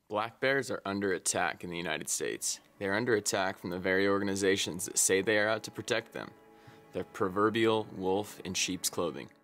Black bears are under attack in the United States. They are under attack from the very organizations that say they are out to protect them. The proverbial wolf in sheep's clothing.